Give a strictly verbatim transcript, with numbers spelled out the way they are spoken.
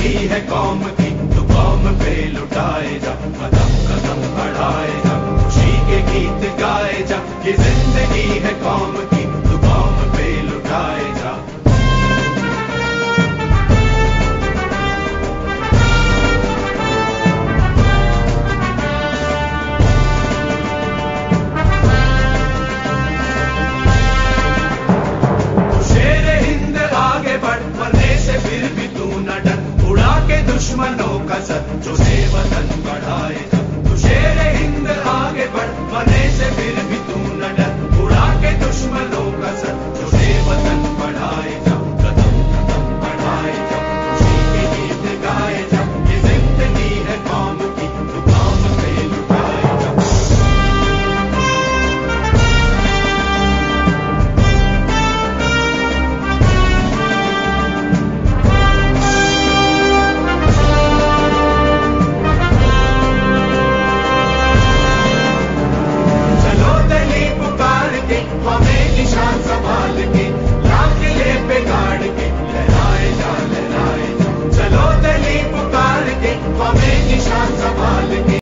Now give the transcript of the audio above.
जिंदगी है कौम की, तो कौम पे लुटाए जा, कदम कदम बढ़ाए जा, खुशी के गीत गाए जा। ये जिंदगी है कौम की, तो कौम पे लुटाए जा। दुश्मनों का सर जो से वतन बढ़ाए जा, तू शेर हिंद आगे बढ़, मरने से फिर भी तू न डर, उड़ा के दुश्मनों का सर जो से वतन बढ़ाए जा, कदम कदम बढ़ाए जा, खुशी के गीत गाए जा। ये जिंदगी है कौम की, तो कौम पे लुटाए जा। हमें निशान संभाल के